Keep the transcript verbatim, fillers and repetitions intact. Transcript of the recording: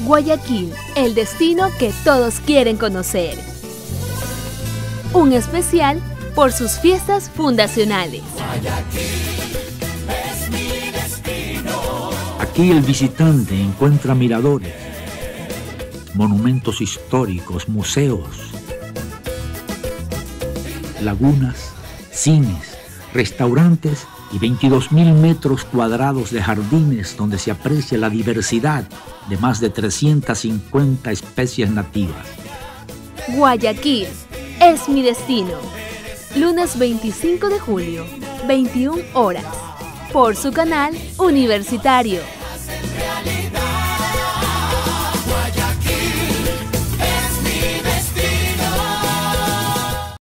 Guayaquil, el destino que todos quieren conocer. Un especial por sus fiestas fundacionales. Guayaquil es mi destino. Aquí el visitante encuentra miradores, monumentos históricos, museos, lagunas, cines, restaurantes y veintidós mil metros cuadrados de jardines donde se aprecia la diversidad de más de trescientas cincuenta especies nativas. Guayaquil es mi destino. Lunes veinticinco de julio, veintiuna horas, por su canal universitario.